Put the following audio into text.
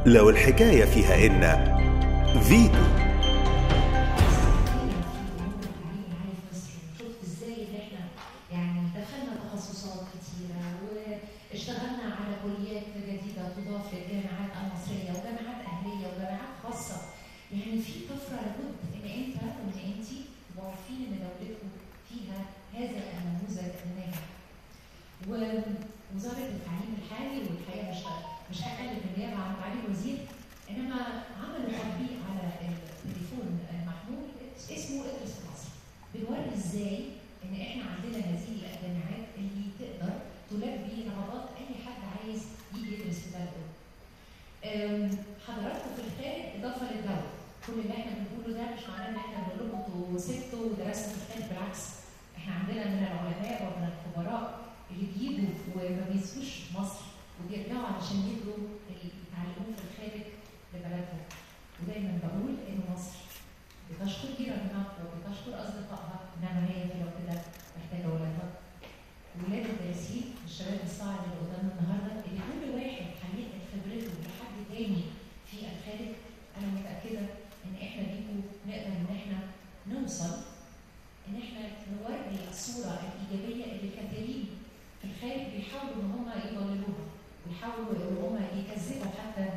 لو الحكاية فيها إن فيتو. شفت ازاي ان احنا يعني دخلنا تخصصات كتيره واشتغلنا على كليات جديده تضاف للجامعات المصريه وجامعات اهليه وجامعات خاصه. يعني في طفره لابد ان انت وان انت تبقوا عارفين ان دولتكم فيها هذا النموذج الناجح. ووزاره التعليم الحالي والحقيقه مش هقلل من نيابه عن معالي الوزير، انما عملوا تطبيق على التليفون المحمول اسمه ادرس في مصر. بنوري ازاي ان احنا عندنا هذه الجامعات اللي تقدر تلبي رغبات اي حد عايز يجي يدرس في بلده. حضراتكم في الخارج اضافه للدوله، كل اللي احنا بنقوله ده مش معناه ان احنا بنقول لكم انتوا سبتوا ودرستوا في الخارج، بالعكس احنا عندنا من العلماء ومن الخبراء اللي بيجوا وما بيسيبوش مصر وبيرجعوا علشان يدوا اللي يتعلموه في الخارج لبلدهم. ودايما بقول ان مصر بتشكر جيرانها وبتشكر اصدقائها، انما هي في لو كده محتاجه ولادها. ولاد الدارسين الشباب الصاعد اللي قدامنا النهارده اللي كل واحد هينقل خبرته لحد تاني في الخارج، انا متاكده ان احنا بيكم نقدر ان احنا نوصل ان احنا نوري الصوره الايجابيه اللي كثيرين في الخارج بيحاولوا ان هم يضللوها ويحاولوا ان هم يكذبوا حتى